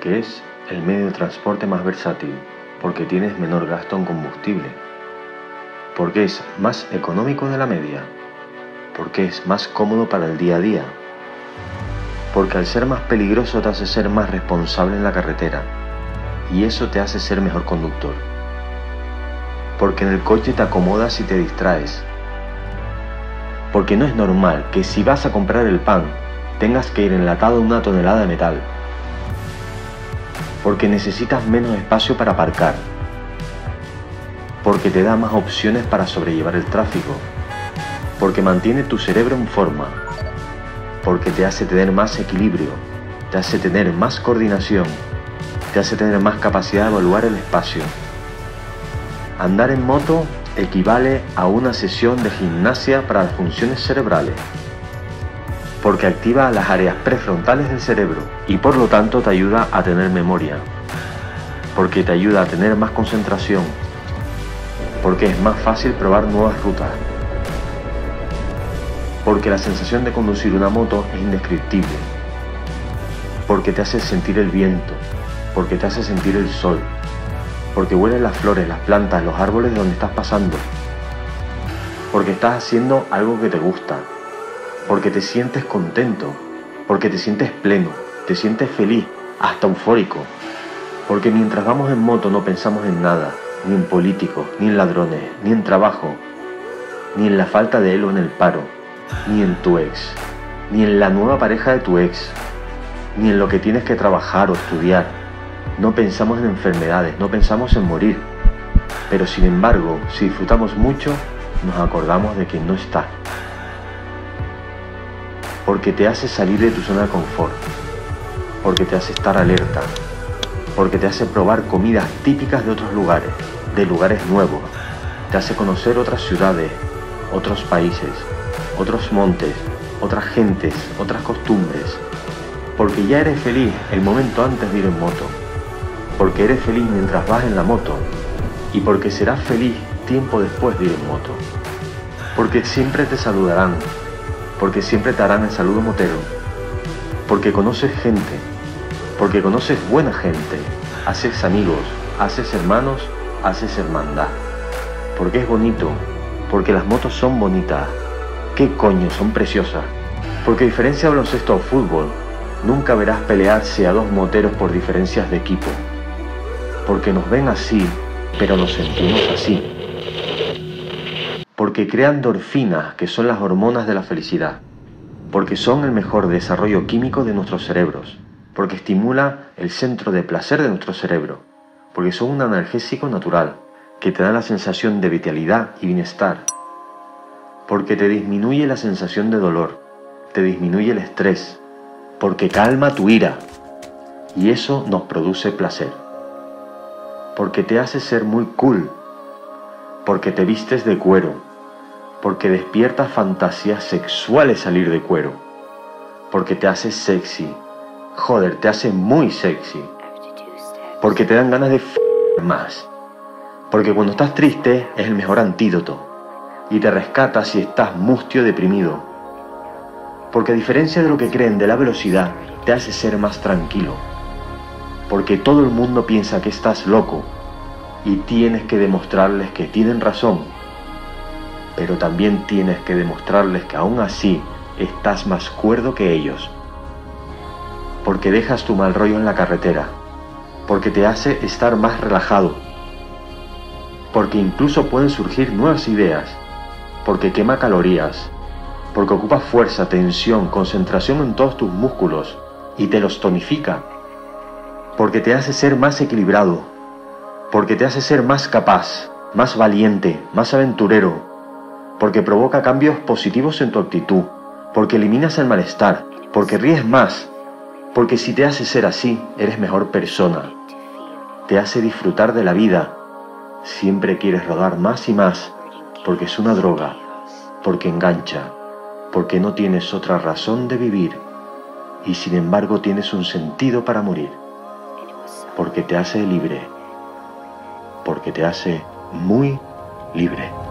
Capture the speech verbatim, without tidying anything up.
porque es el medio de transporte más versátil, porque tienes menor gasto en combustible, porque es más económico de la media, porque es más cómodo para el día a día, porque al ser más peligroso te hace ser más responsable en la carretera, y eso te hace ser mejor conductor, porque en el coche te acomodas y te distraes, porque no es normal que si vas a comprar el pan tengas que ir enlatado en una tonelada de metal, porque necesitas menos espacio para aparcar, porque te da más opciones para sobrellevar el tráfico, porque mantiene tu cerebro en forma, porque te hace tener más equilibrio, te hace tener más coordinación, te hace tener más capacidad de evaluar el espacio. Andar en moto equivale a una sesión de gimnasia para las funciones cerebrales, porque activa las áreas prefrontales del cerebro y por lo tanto te ayuda a tener memoria, porque te ayuda a tener más concentración, porque es más fácil probar nuevas rutas, porque la sensación de conducir una moto es indescriptible, porque te hace sentir el viento, porque te hace sentir el sol, porque hueles las flores, las plantas, los árboles de donde estás pasando, porque estás haciendo algo que te gusta, porque te sientes contento, porque te sientes pleno, te sientes feliz, hasta eufórico, porque mientras vamos en moto no pensamos en nada, ni en políticos, ni en ladrones, ni en trabajo, ni en la falta de él o en el paro, ni en tu ex, ni en la nueva pareja de tu ex, ni en lo que tienes que trabajar o estudiar. No pensamos en enfermedades, no pensamos en morir, pero sin embargo, si disfrutamos mucho, nos acordamos de que no está. Porque te hace salir de tu zona de confort, porque te hace estar alerta, porque te hace probar comidas típicas de otros lugares, de lugares nuevos, te hace conocer otras ciudades, otros países, otros montes, otras gentes, otras costumbres, porque ya eres feliz el momento antes de ir en moto, porque eres feliz mientras vas en la moto y porque serás feliz tiempo después de ir en moto, porque siempre te saludarán, porque siempre te harán el saludo motero, porque conoces gente, porque conoces buena gente, haces amigos, haces hermanos, haces hermandad, porque es bonito, porque las motos son bonitas, qué coño, son preciosas, porque a diferencia de baloncesto o fútbol, nunca verás pelearse a dos moteros por diferencias de equipo, porque nos ven así, pero nos sentimos así. Porque crean endorfinas, que son las hormonas de la felicidad, porque son el mejor desarrollo químico de nuestros cerebros, porque estimula el centro de placer de nuestro cerebro, porque son un analgésico natural, que te da la sensación de vitalidad y bienestar, porque te disminuye la sensación de dolor, te disminuye el estrés, porque calma tu ira, y eso nos produce placer, porque te hace ser muy cool, porque te vistes de cuero, porque despiertas fantasías sexuales salir de cuero, porque te hace sexy, joder, te hace muy sexy, porque te dan ganas de f*** más, porque cuando estás triste es el mejor antídoto, y te rescata si estás mustio deprimido, porque a diferencia de lo que creen de la velocidad, te hace ser más tranquilo, porque todo el mundo piensa que estás loco, y tienes que demostrarles que tienen razón, pero también tienes que demostrarles que aún así estás más cuerdo que ellos, porque dejas tu mal rollo en la carretera, porque te hace estar más relajado, porque incluso pueden surgir nuevas ideas, porque quema calorías, porque ocupa fuerza, tensión, concentración en todos tus músculos y te los tonifica, porque te hace ser más equilibrado, porque te hace ser más capaz, más valiente, más aventurero, porque provoca cambios positivos en tu actitud, porque eliminas el malestar, porque ríes más, porque si te hace ser así, eres mejor persona, te hace disfrutar de la vida, siempre quieres rodar más y más, porque es una droga, porque engancha, porque no tienes otra razón de vivir, y sin embargo tienes un sentido para morir, porque te hace libre, porque te hace muy libre.